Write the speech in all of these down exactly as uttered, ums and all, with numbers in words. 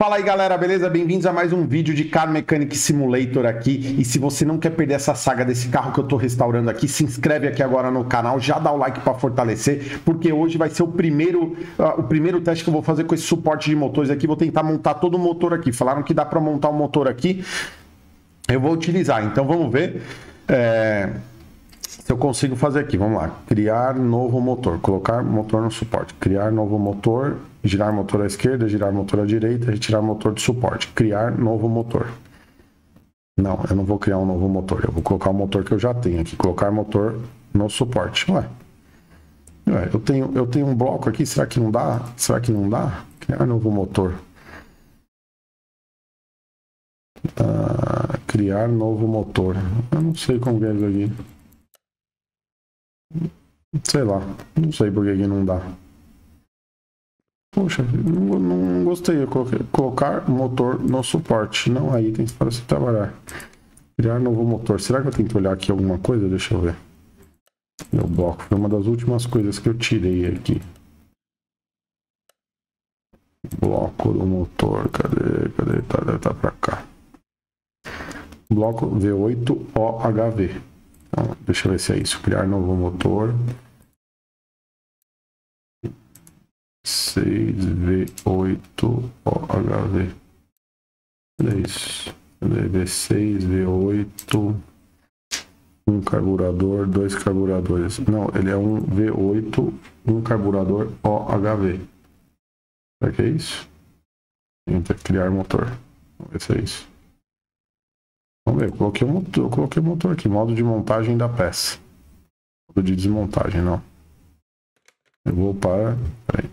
Fala aí galera, beleza? Bem-vindos a mais um vídeo de Car Mechanic Simulator aqui. E se você não quer perder essa saga desse carro que eu tô restaurando aqui, se inscreve aqui agora no canal, já dá o like para fortalecer, porque hoje vai ser o primeiro, uh, o primeiro teste que eu vou fazer com esse suporte de motores aqui. Vou tentar montar todo o motor aqui. Falaram que dá para montar o motor aqui, eu vou utilizar. Então vamos ver é, se eu consigo fazer aqui. Vamos lá, criar novo motor, colocar motor no suporte, criar novo motor, girar motor à esquerda, girar motor à direita, retirar motor de suporte, criar novo motor. Não, eu não vou criar um novo motor, eu vou colocar o motor que eu já tenho aqui, colocar motor no suporte. Ué, Ué eu, tenho, eu tenho um bloco aqui, será que não dá? Será que não dá? Criar novo motor. Ah, criar novo motor. Eu não sei como é isso aqui. Sei lá, não sei por que aqui não dá. Poxa, não, não gostei. Eu coloquei colocar motor no suporte. Não há itens para se trabalhar. Criar novo motor. Será que eu tenho que olhar aqui alguma coisa? Deixa eu ver. Meu bloco foi uma das últimas coisas que eu tirei aqui. Bloco do motor. Cadê? Cadê? Tá, tá pra cá. Bloco V oito O H V. Então, deixa eu ver se é isso. Criar novo motor. seis V oito O H V. Olha isso. V seis, V oito. Um carburador, dois carburadores. Não, ele é um V oito, um carburador O H V. Será que é isso? Entra criar motor. Vamos ver se é isso. Vamos ver, eu coloquei o motor, eu coloquei o motor aqui. Modo de montagem da peça. Modo de desmontagem, não. Eu vou para. Peraí.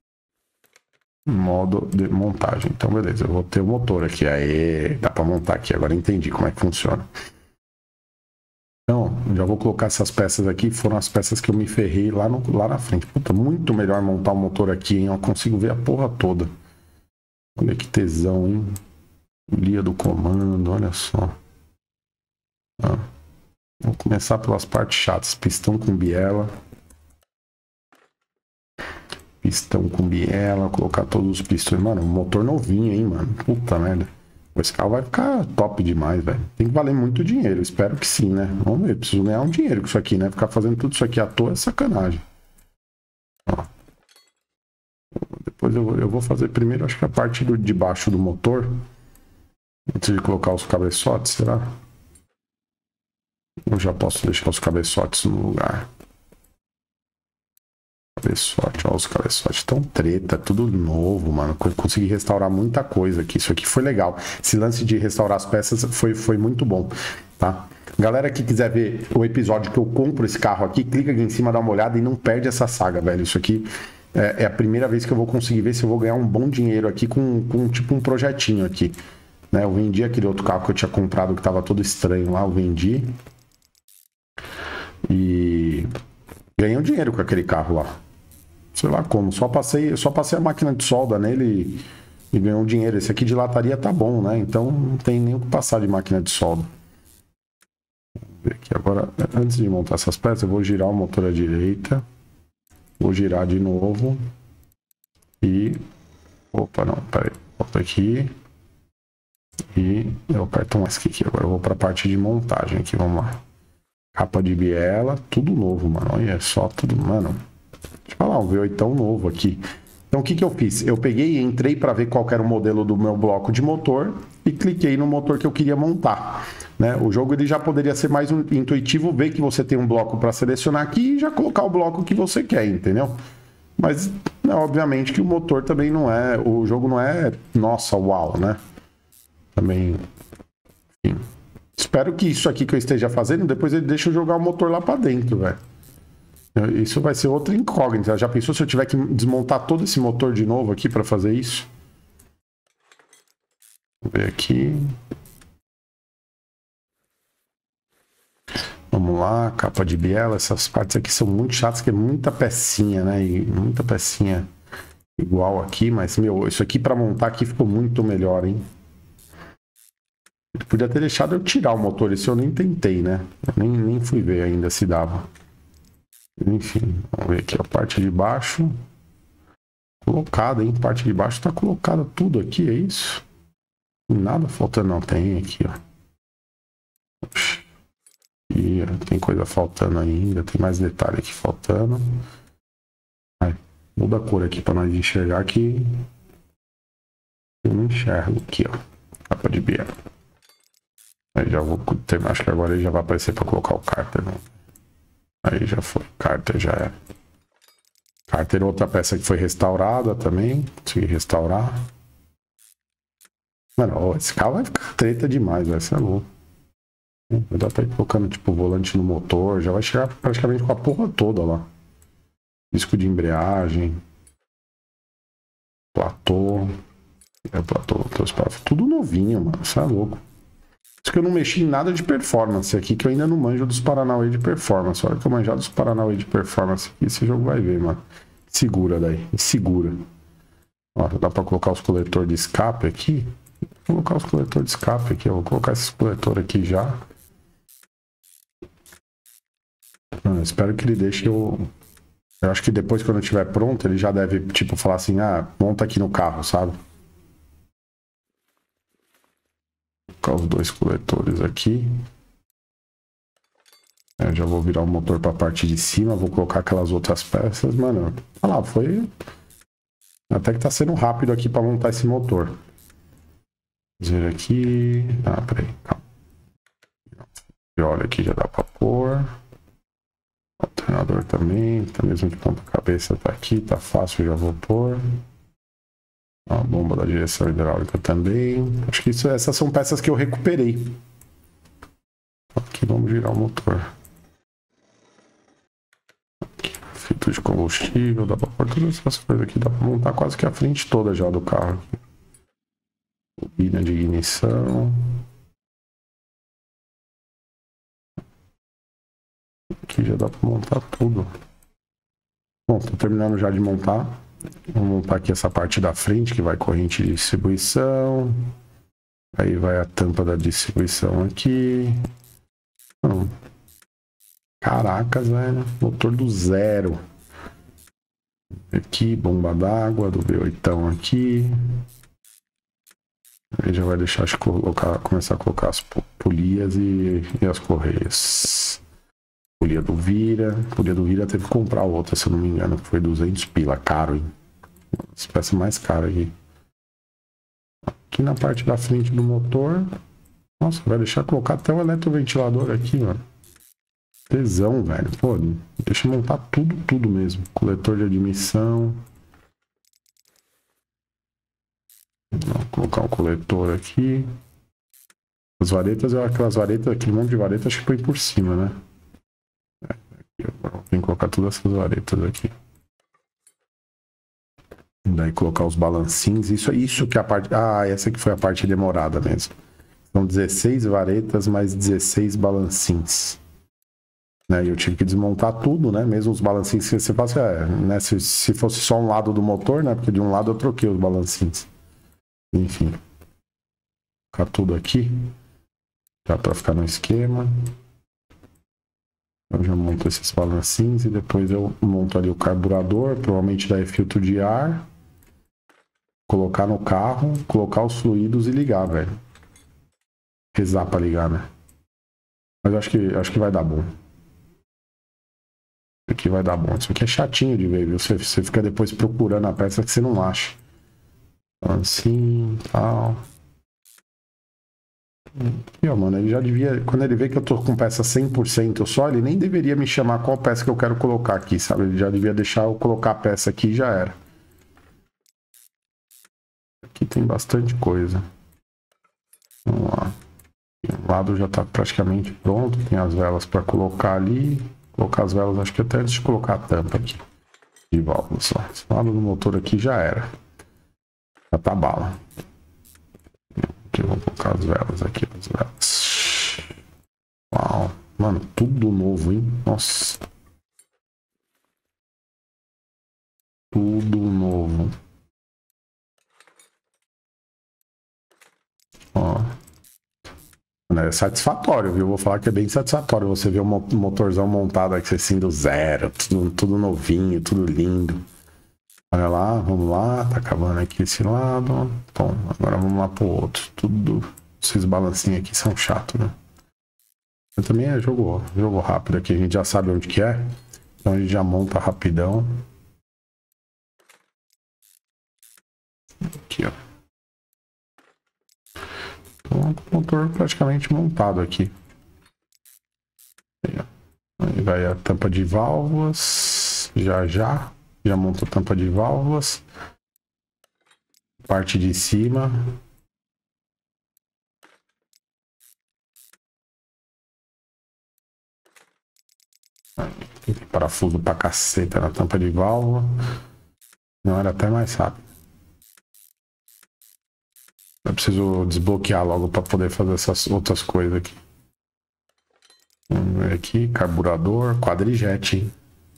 Modo de montagem. Então, beleza, eu vou ter o motor aqui. Aê, dá para montar aqui. Agora entendi como é que funciona. Então, já vou colocar essas peças aqui. Foram as peças que eu me ferrei lá, no, lá na frente. Puta, muito melhor montar o motor aqui, hein? Eu consigo ver a porra toda. Olha que tesão, hein? Guia do comando, olha só. Ah, vou começar pelas partes chatas. Pistão com biela. Pistão com biela, colocar todos os pistões. Mano, motor novinho, hein, mano. Puta merda. Esse carro vai ficar top demais, velho. Tem que valer muito dinheiro. Espero que sim, né? Vamos ver. Preciso ganhar um dinheiro com isso aqui, né? Ficar fazendo tudo isso aqui à toa é sacanagem. Ó. Depois eu vou, eu vou fazer primeiro, acho que a parte do, de baixo do motor. Antes de colocar os cabeçotes, será? Eu já posso deixar os cabeçotes no lugar. Cabeçote, ó, os cabeçotes tão treta, tudo novo, mano. Consegui restaurar muita coisa aqui. Isso aqui foi legal. Esse lance de restaurar as peças foi, foi muito bom, tá? Galera que quiser ver o episódio que eu compro esse carro aqui, clica aqui em cima, dá uma olhada e não perde essa saga, velho. Isso aqui é, é a primeira vez que eu vou conseguir ver se eu vou ganhar um bom dinheiro aqui com, com tipo um projetinho aqui, né? Eu vendi aquele outro carro que eu tinha comprado que tava todo estranho lá, eu vendi. E ganhei um dinheiro com aquele carro lá. Sei lá como, só passei, só passei a máquina de solda nele e, e ganhou um dinheiro. Esse aqui de lataria tá bom, né? Então não tem nem o que passar de máquina de solda. Vamos ver aqui agora, antes de montar essas peças, eu vou girar o motor à direita. Vou girar de novo. E... Opa, não, peraí. Volta aqui. E eu aperto mais aqui. Agora eu vou para a parte de montagem aqui, vamos lá. Capa de biela, tudo novo, mano. Olha só, tudo, mano. Deixa eu falar, um V oito novo aqui. Então o que que eu fiz? Eu peguei e entrei para ver qual era o modelo do meu bloco de motor e cliquei no motor que eu queria montar, né? O jogo ele já poderia ser mais intuitivo, ver que você tem um bloco para selecionar aqui e já colocar o bloco que você quer, entendeu? Mas né, obviamente que o motor também não é, o jogo não é, nossa, uau, né? Também, enfim. Espero que isso aqui que eu esteja fazendo, depois ele deixa eu jogar o motor lá para dentro, velho. Isso vai ser outra incógnita. Já pensou se eu tiver que desmontar todo esse motor de novo aqui para fazer isso? Vamos ver aqui. Vamos lá, capa de biela. Essas partes aqui são muito chatas, que é muita pecinha, né? E muita pecinha igual aqui, mas, meu, isso aqui para montar aqui ficou muito melhor, hein? Eu podia ter deixado eu tirar o motor, isso eu nem tentei, né? Eu nem, nem fui ver ainda se dava. Enfim, vamos ver aqui a parte de baixo. colocada, hein? Parte de baixo tá colocada tudo aqui, é isso? Nada faltando, não. Tem aqui, ó. E tem coisa faltando ainda, tem mais detalhe aqui faltando. Vai, muda a cor aqui pra nós enxergar que eu não enxergo aqui, ó. Capa de B. Aí já vou terminar, acho que agora ele já vai aparecer pra colocar o cárter, né? Aí já foi, cárter já é. Cárter, outra peça que foi restaurada também, consegui restaurar. Mano, esse carro vai ficar treta demais, vai ser louco. Vai dar pra ir colocando tipo volante no motor, já vai chegar praticamente com a porra toda lá. Disco de embreagem, platô, é platô, tudo novinho, mano, isso é louco. Isso que eu não mexi em nada de performance aqui, que eu ainda não manjo dos Paranauê de performance. A hora que eu manjar dos Paranauê de performance aqui, esse jogo vai ver, mano. Segura daí, segura. Ó, dá pra colocar os coletores de escape aqui. Vou colocar os coletores de escape aqui, eu vou colocar esses coletores aqui já. Eu espero que ele deixe eu... Eu acho que depois, quando eu estiver pronto, ele já deve, tipo, falar assim, ah, monta aqui no carro, sabe? Colocar os dois coletores aqui. Eu já vou virar o motor para a parte de cima, vou colocar aquelas outras peças, mano. Olha lá, foi... Até que tá sendo rápido aqui para montar esse motor. Ver aqui... Ah, peraí, calma. Olha aqui, já dá para pôr. Alternador também, tá mesmo de ponta cabeça, tá aqui, tá fácil, já vou pôr. A bomba da direção hidráulica também. Acho que isso, essas são peças que eu recuperei. Aqui vamos girar o motor. Aqui, filtro de combustível, dá pra pôr todas essas coisas aqui, dá pra montar quase que a frente toda já do carro. Bobina de ignição. Aqui já dá pra montar tudo. Bom, tô terminando já de montar. Vou montar aqui essa parte da frente, que vai corrente de distribuição. Aí vai a tampa da distribuição aqui. Não. Caracas, velho. Motor do zero. Aqui, bomba d'água do V oito aqui. Aí já vai deixar de colocar, começar a colocar as polias e, e as correias. Polia do Vira. Polia do Vira teve que comprar outra, se eu não me engano, que foi duzentos pila. Caro, hein? As peças mais caras aqui. Aqui na parte da frente do motor. Nossa, vai deixar colocar até o eletroventilador aqui, mano. Tesão, velho. Pô, deixa eu montar tudo, tudo mesmo. Coletor de admissão. Vou colocar o coletor aqui. As varetas, aquelas varetas, aquele monte de varetas, acho que põe por cima, né? Tem que colocar todas essas varetas aqui. Daí colocar os balancinhos. Isso, isso que é a parte... Ah, essa aqui foi a parte demorada mesmo. São dezesseis varetas mais dezesseis balancinhos. Né? E eu tive que desmontar tudo, né? Mesmo os balancinhos que você passa... É, né? se, se fosse só um lado do motor, né? Porque de um lado eu troquei os balancinhos. Enfim. Colocar tudo aqui. Já para ficar no esquema. Eu já monto esses balancinhos e depois eu monto ali o carburador, provavelmente daí filtro de ar, colocar no carro, colocar os fluidos e ligar, velho. Rezar pra ligar, né? Mas acho que, acho que vai dar bom. Isso aqui vai dar bom. Isso aqui é chatinho de ver, viu? Você, você fica depois procurando a peça que você não acha. Assim, tal... E, ó, mano, ele já devia... Quando ele vê que eu tô com peça cem por cento só, ele nem deveria me chamar qual peça que eu quero colocar aqui, sabe? Ele já devia deixar eu colocar a peça aqui e já era. Aqui tem bastante coisa. Vamos lá. O lado já tá praticamente pronto. Tem as velas para colocar ali. Colocar as velas, acho que até antes de colocar a tampa aqui. De válvula só. Esse lado do motor aqui já era. Já tá bala. Aqui, vou colocar as velas aqui, as velas. Uau, mano, tudo novo, hein? Nossa. Tudo novo. Ó. É satisfatório, viu? Vou falar que é bem satisfatório você ver um motorzão montado aqui assim do zero, tudo, tudo novinho, tudo lindo. Olha lá, vamos lá, tá acabando aqui esse lado. Bom, agora vamos lá pro outro. Tudo, esses balancinhos aqui são chatos, né? Mas também é jogo, jogo rápido aqui, a gente já sabe onde que é. Então a gente já monta rapidão. Aqui, ó. Então, o motor praticamente montado aqui. Aí, ó. Aí vai a tampa de válvulas. Já já. Já monta a tampa de válvulas. Parte de cima. Tem parafuso pra caceta na tampa de válvula. Não, era até mais rápido. Eu preciso desbloquear logo para poder fazer essas outras coisas aqui. Vamos ver aqui, carburador, quadrijet, hein?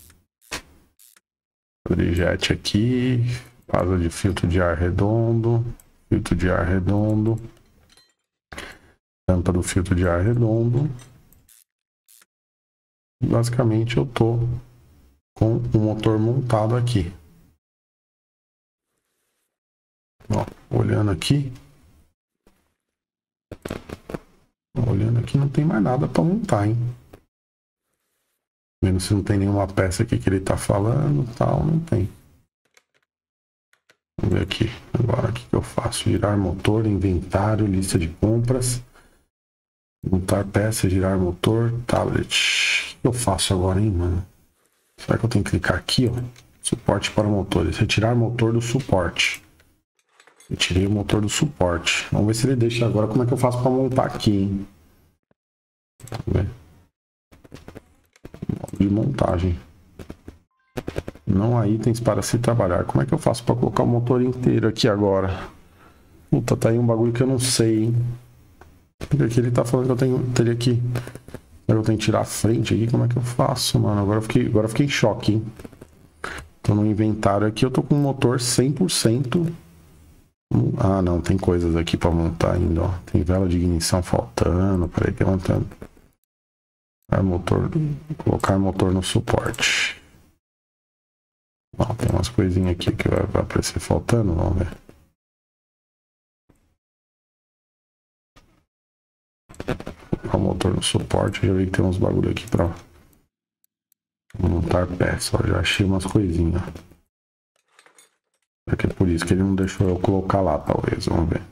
Quadrijet aqui, asa de filtro de ar redondo, filtro de ar redondo, tampa do filtro de ar redondo. Basicamente eu tô com o motor montado aqui. Ó, olhando aqui. Olhando aqui, não tem mais nada para montar, hein? Vendo se não tem nenhuma peça aqui que ele tá falando, tal, não tem. Vamos ver aqui. Agora, o que que eu faço? Girar motor, inventário, lista de compras. Montar peça, girar motor, tablet. O que eu faço agora, hein, mano? Será que eu tenho que clicar aqui, ó? Suporte para motores. Retirar motor do suporte. Eu tirei o motor do suporte. Vamos ver se ele deixa agora. Como é que eu faço para montar aqui, hein? Vamos ver. Modo de montagem. Não há itens para se trabalhar. Como é que eu faço para colocar o motor inteiro aqui agora? Puta, tá aí um bagulho que eu não sei, hein? Porque aqui ele tá falando que eu tenho, teria que... Eu tenho que tirar a frente aqui. Como é que eu faço, mano? Agora eu fiquei, agora eu fiquei em choque, hein? Tô no inventário aqui. Eu tô com o motor cem por cento... Ah, não, tem coisas aqui para montar ainda, ó. Tem vela de ignição faltando, peraí, levantando. É motor, colocar motor no suporte. Ó, tem umas coisinhas aqui que vai, vai aparecer faltando, vamos ver. Colocar o motor no suporte, já vi que tem uns bagulho aqui para montar peça, ó, já achei umas coisinhas. É que é por isso que ele não deixou eu colocar lá, talvez. Vamos ver.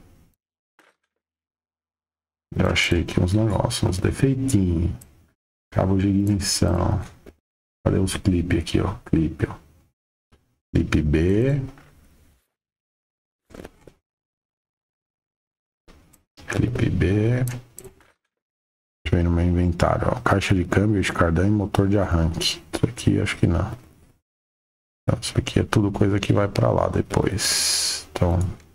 Eu achei aqui uns negócios, uns defeitinhos. Cabo de ignição. Cadê os clipes aqui, ó? Clipe, ó. Clipe B. Clipe B. Deixa eu ver no meu inventário, ó. Caixa de câmbio, escardão e motor de arranque. Isso aqui acho que não. Isso aqui é tudo coisa que vai para lá depois. Então,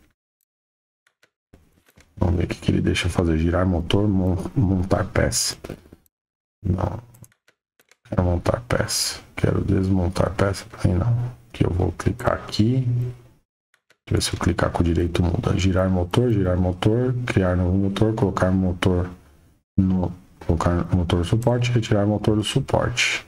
vamos ver o que, que ele deixa fazer. Girar motor, montar peça. Não. Quero montar peça. Quero desmontar peça. Aí não. Aqui eu vou clicar aqui. Deixa eu ver se eu clicar com o direito muda. Girar motor, girar motor, criar novo motor, colocar motor no. Colocar motor do suporte, retirar motor do suporte.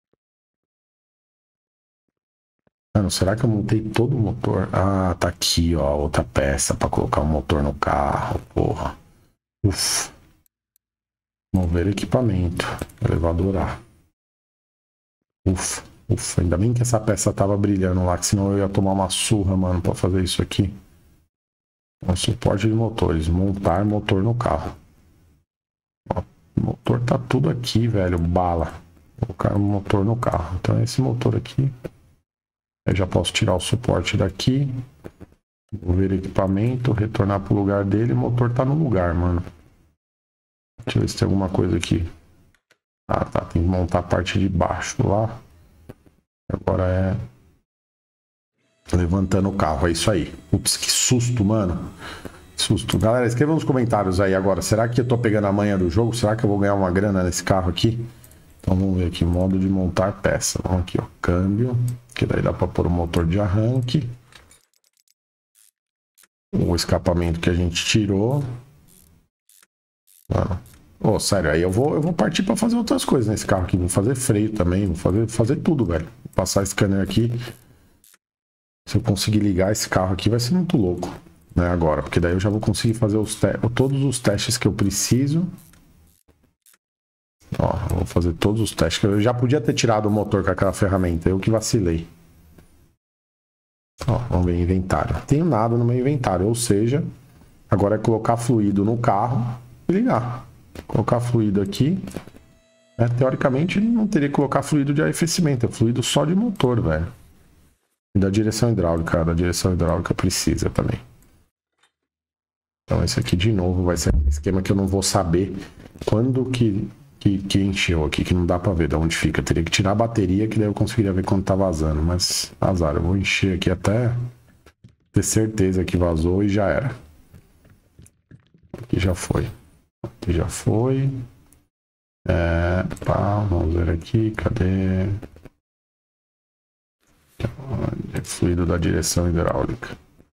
Mano, será que eu montei todo o motor? Ah, tá aqui, ó, outra peça para colocar o motor no carro, porra. Ufa. Mover equipamento. Elevador A. Ufa, ufa. Ainda bem que essa peça tava brilhando lá, que senão eu ia tomar uma surra, mano, para fazer isso aqui. O suporte de motores. Montar motor no carro. Ó, o motor tá tudo aqui, velho. Bala. Colocar o motor no carro. Então esse motor aqui... Eu já posso tirar o suporte daqui, mover equipamento, retornar para o lugar dele. O motor tá no lugar, mano. Deixa eu ver se tem alguma coisa aqui. Ah, tá. Tem que montar a parte de baixo lá. Agora é levantando o carro. É isso aí. Putz, que susto, mano. Que susto. Galera, escreva nos comentários aí agora. Será que eu tô pegando a manha do jogo? Será que eu vou ganhar uma grana nesse carro aqui? Então vamos ver aqui, modo de montar peça. Vamos aqui, ó, câmbio, que daí dá para pôr o motor de arranque. O escapamento que a gente tirou. Mano, oh, sério, aí eu vou, eu vou partir para fazer outras coisas nesse carro aqui. Vou fazer freio também, vou fazer, fazer tudo, velho. Vou passar scanner aqui. Se eu conseguir ligar esse carro aqui, vai ser muito louco, né, agora. Porque daí eu já vou conseguir fazer os todos os testes que eu preciso. Ó, eu vou fazer todos os testes. Eu já podia ter tirado o motor com aquela ferramenta. Eu que vacilei. Ó, vamos ver inventário. Não tenho nada no meu inventário. Ou seja, agora é colocar fluido no carro e ligar. Colocar fluido aqui. É, teoricamente, não teria que colocar fluido de arrefecimento. É fluido só de motor, velho. E da direção hidráulica. Da direção hidráulica precisa também. Então esse aqui de novo vai ser aquele esquema que eu não vou saber quando que, que, que encheu aqui, que não dá pra ver de onde fica. Eu teria que tirar a bateria, que daí eu conseguiria ver quando tá vazando. Mas azar, eu vou encher aqui até ter certeza que vazou e já era. Aqui já foi. Aqui já foi. É, pá, vamos ver aqui, cadê? É fluido da direção hidráulica.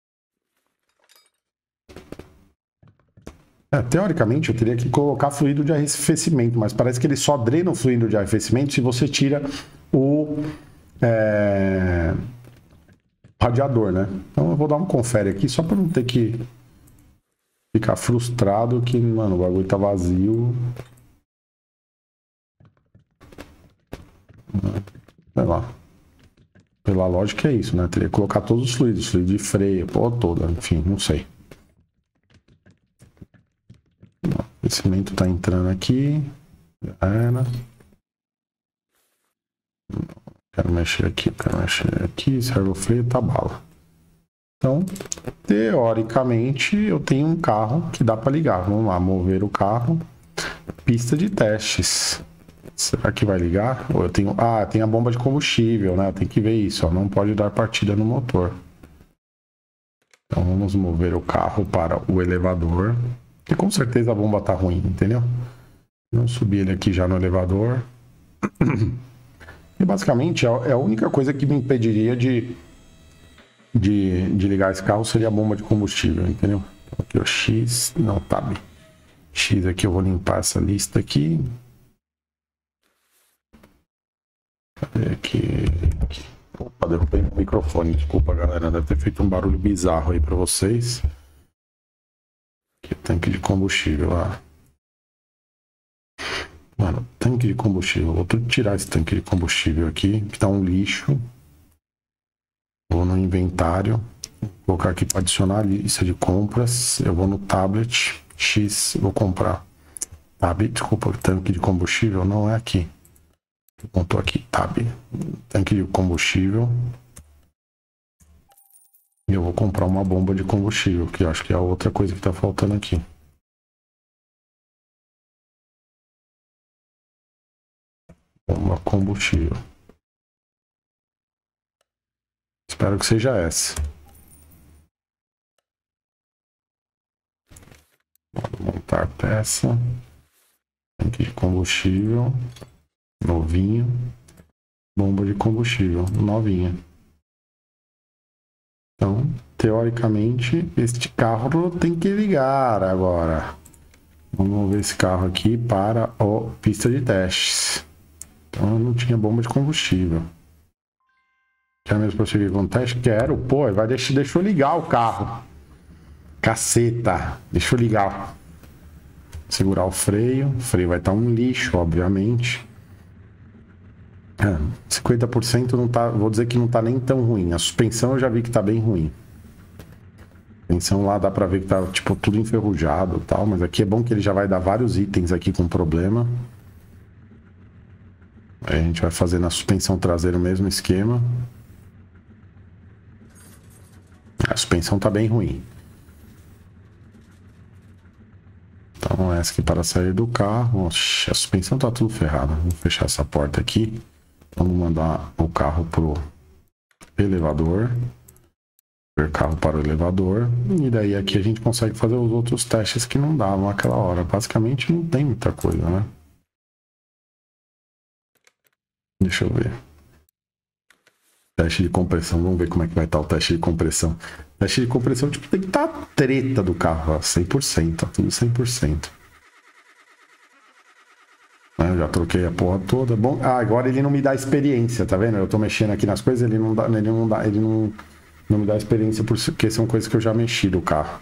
É, teoricamente eu teria que colocar fluido de arrefecimento, mas parece que ele só drena o fluido de arrefecimento se você tira o é, radiador, né? Então eu vou dar um confere aqui só para não ter que ficar frustrado que, mano, o bagulho tá vazio. Sei lá. Pela lógica é isso, né? Teria que colocar todos os fluidos, fluido de freio, pô, toda, enfim, não sei. O cimento tá entrando aqui. Já era. Quero mexer aqui, quero mexer aqui. Servo freio, tá bala. Então, teoricamente, eu tenho um carro que dá para ligar. Vamos lá, mover o carro. Pista de testes. Será que vai ligar? Ou eu tenho... Ah, tem a bomba de combustível, né? Tem que ver isso, ó. Não pode dar partida no motor. Então, vamos mover o carro para o elevador. E com certeza a bomba tá ruim, entendeu? Vamos subir ele aqui já no elevador. E basicamente é a única coisa que me impediria de, de, de ligar esse carro seria a bomba de combustível, entendeu? Aqui o X, não, tab. X aqui eu vou limpar essa lista aqui. Cadê aqui? aqui. Opa, derrubei o microfone, desculpa galera, deve ter feito um barulho bizarro aí pra vocês. Aqui, tanque de combustível lá. Mano, tanque de combustível. Vou tirar esse tanque de combustível aqui, que tá um lixo. Vou no inventário. Vou colocar aqui para adicionar a lista de compras. Eu vou no tablet. X, vou comprar. Tab, desculpa, tanque de combustível não é aqui. Pontou aqui, tab. Tanque de combustível. E eu vou comprar uma bomba de combustível, que eu acho que é a outra coisa que tá faltando aqui. Bomba combustível. Espero que seja essa. Vou montar peça. Tanque de combustível. Novinho. Bomba de combustível. Novinha. Então, teoricamente, este carro tem que ligar agora. Vamos ver esse carro aqui para a pista de testes. Então, eu não tinha bomba de combustível. Quer mesmo prosseguir com o teste? Quero. Pô, vai deixar, deixa eu ligar o carro. Caceta. Deixa eu ligar. Segurar o freio. O freio vai estar um lixo, obviamente. É, cinquenta por cento não tá, vou dizer que não tá nem tão ruim. A suspensão eu já vi que tá bem ruim. A suspensão lá dá pra ver que tá tipo tudo enferrujado e tal, mas aqui é bom que ele já vai dar vários itens aqui com problema. Aí a gente vai fazer na suspensão traseira o mesmo esquema. A suspensão tá bem ruim. Então essa aqui para sair do carro. Oxi, a suspensão tá tudo ferrada. Vou fechar essa porta aqui. Vamos mandar o carro pro elevador. O carro para o elevador. E daí aqui a gente consegue fazer os outros testes que não davam naquela hora. Basicamente não tem muita coisa, né? Deixa eu ver. Teste de compressão. Vamos ver como é que vai estar o teste de compressão. Teste de compressão, tipo, tem que estar a treta do carro, ó, cem por cento. Tá tudo cem por cento. Eu já troquei a porra toda. Bom, ah, agora ele não me dá experiência, tá vendo? Eu tô mexendo aqui nas coisas, ele não dá, ele não dá, ele não, Não me dá experiência porque são coisas que eu já mexi do carro.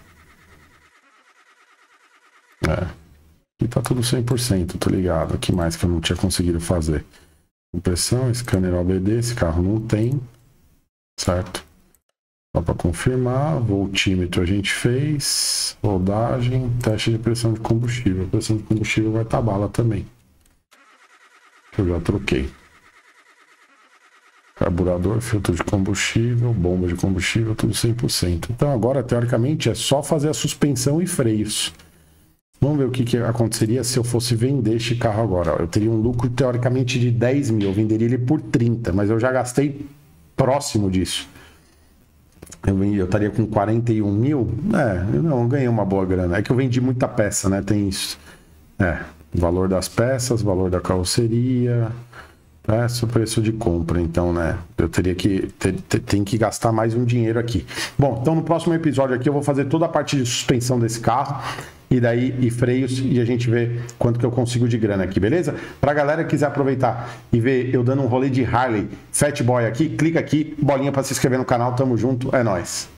É. E tá tudo cem por cento, tô ligado. O que mais que eu não tinha conseguido fazer? Impressão, scanner O B D, esse carro não tem. Certo? Só para confirmar, voltímetro a gente fez. Rodagem, teste de pressão de combustível. A pressão de combustível vai estar bala também. Eu já troquei. Carburador, filtro de combustível, bomba de combustível, tudo cem por cento. Então agora, teoricamente, é só fazer a suspensão e freios. Vamos ver o que, que aconteceria se eu fosse vender este carro agora. Eu teria um lucro, teoricamente, de dez mil. Eu venderia ele por trinta, mas eu já gastei próximo disso. Eu, vendi, eu estaria com quarenta e um mil. É, eu não eu ganhei uma boa grana. É que eu vendi muita peça, né? Tem isso. É, valor das peças, valor da carroceria... Preço, preço de compra, então, né? Eu teria que ter, ter, tem que gastar mais um dinheiro aqui. Bom, então no próximo episódio aqui eu vou fazer toda a parte de suspensão desse carro e daí e freios e a gente vê quanto que eu consigo de grana aqui, beleza? Pra galera que quiser aproveitar e ver eu dando um rolê de Harley Fat Boy aqui, clica aqui, bolinha para se inscrever no canal, tamo junto, é nóis.